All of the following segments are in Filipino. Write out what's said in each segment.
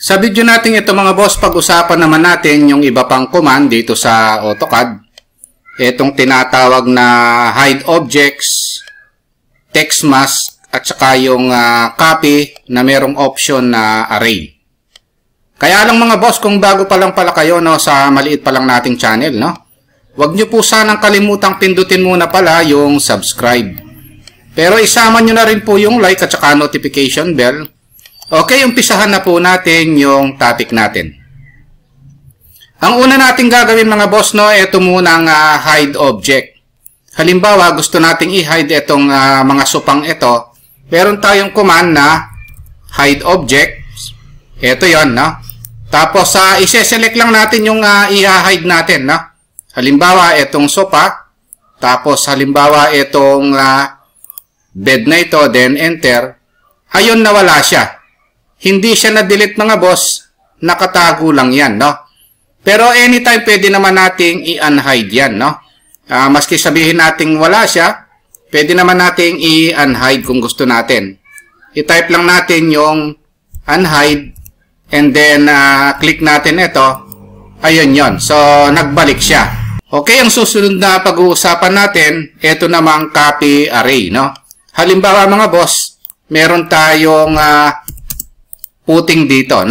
Sa video natin ito mga boss, pag-usapan naman natin yung iba pang command dito sa AutoCAD. Itong tinatawag na hide objects, text mask, at saka yung copy na merong option na array. Kaya lang mga boss, kung bago pa lang pala kayo sa maliit pa lang nating channel, huwag nyo po sanang kalimutang pindutin muna pala yung subscribe. Pero isama nyo na rin po yung like at saka notification bell. Okay, umpisahan na po natin yung topic natin. Ang una nating gagawin mga boss, ito muna ang hide object. Halimbawa, gusto nating i-hide itong mga supang ito. Meron tayong command na hide object. Ito yon, Tapos, ise-select lang natin yung i-hide natin, Halimbawa, itong sopa. Tapos, halimbawa, itong bed na ito, then enter. Ayun, nawala siya. Hindi siya na-delete mga boss, nakatago lang yan, Pero anytime pwede naman nating i-unhide yan, Maski sabihin nating wala siya, pwede naman nating i-unhide kung gusto natin. I-type lang natin yung unhide, and then click natin ito. Ayun yon. So, nagbalik siya. Okay, ang susunod na pag-uusapan natin, ito namang copy array, Halimbawa mga boss, meron tayong puting dito,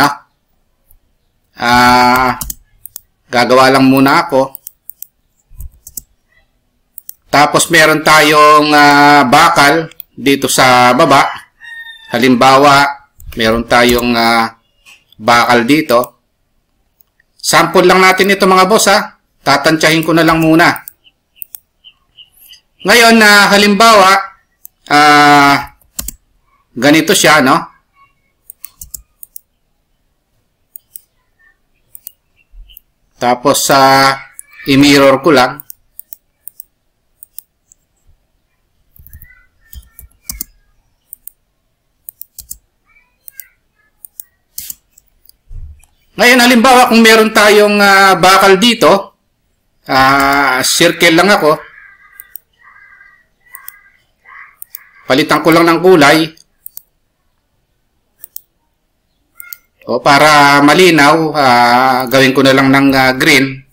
gagawa lang muna ako. Tapos meron tayong bakal dito sa baba. Halimbawa, meron tayong bakal dito. Sample lang natin ito mga boss, Tatansyahin ko na lang muna. Ngayon, halimbawa, ganito siya, Tapos, i-mirror ko lang. Ngayon, halimbawa, kung meron tayong bakal dito, circle lang ako. Palitan ko lang ng kulay. O para malinaw, gawin ko na lang ng green.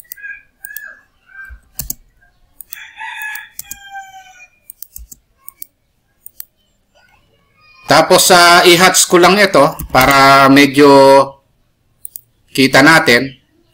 Tapos i-hatch ko lang ito para medyo kita natin.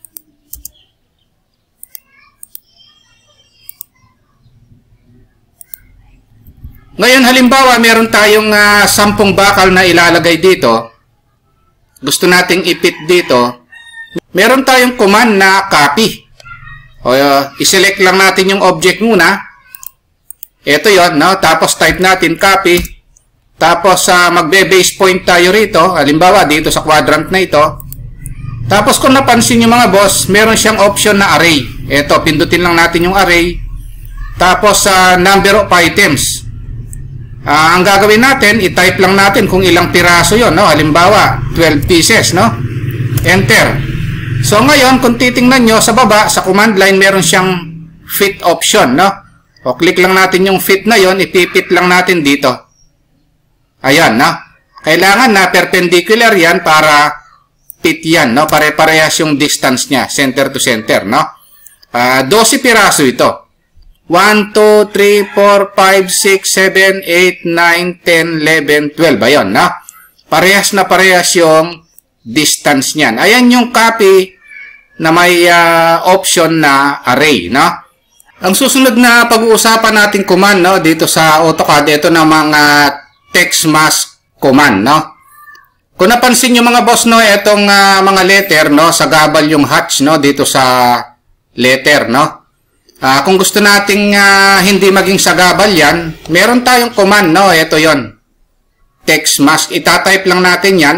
Ngayon halimbawa meron tayong 10 bakal na ilalagay dito. Gusto nating i-fit dito, meron tayong command na copy. O, i-select lang natin yung object muna. Ito yon, Tapos type natin copy. Tapos magbe-base point tayo rito. Halimbawa, dito sa quadrant na ito. Tapos kung napansin nyo mga boss, meron siyang option na array. Ito, pindutin lang natin yung array. Tapos number of items. Ang gagawin natin, i-type lang natin kung ilang piraso yon, Halimbawa, 12 pieces, Enter. So ngayon, kung titingnan nyo sa baba, sa command line, meron siyang fit option, O click lang natin yung fit na yon, ipipit lang natin dito. Ayan, Kailangan na perpendicular yan para fit yan, Pare-parehas yung distance niya, center to center, 12 piraso ito. 1, 2, 3, 4, 5, 6, 7, 8, 9, 10, 11, 12. Ayun, Parehas na parehas yung distance niyan. Ayan yung copy na may option na array, Ang susunod na pag-uusapan natin command, dito sa AutoCAD, ito na mga text mask command, Kung napansin nyo mga boss, itong mga letter, sagabal yung hatch, dito sa letter, kung gusto nating hindi maging sagabal yan, meron tayong command, Ito yon, text mask. Itatype lang natin yan.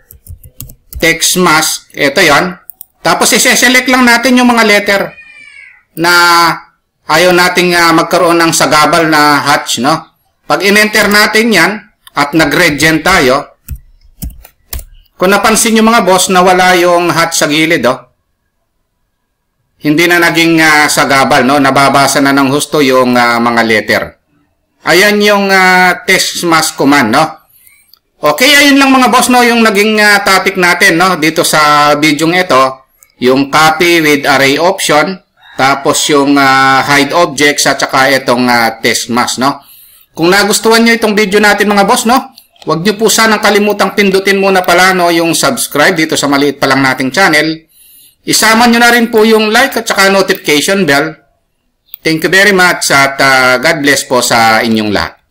Text mask. Ito yon. Tapos ise-select lang natin yung mga letter na ayaw nating magkaroon ng sagabal na hatch, Pag in-enter natin yan at nag-red gen tayo, kung napansin yung mga boss na wala yung hatch sa gilid, hindi na naging sagabal, Nababasa na ng husto yung mga letter. Ayan yung text mask command, Okay, ayun lang mga boss, no, yung naging topic natin, no, dito sa video ito, yung copy with array option, tapos yung hide objects at saka itong test mask, no. Kung nagustuhan nyo itong video natin mga boss, no, huwag nyo po sanang kalimutang pindutin muna pala, no, yung subscribe dito sa maliit pa lang nating channel. Isama nyo na rin po yung like at saka notification bell. Thank you very much at God bless po sa inyong lahat.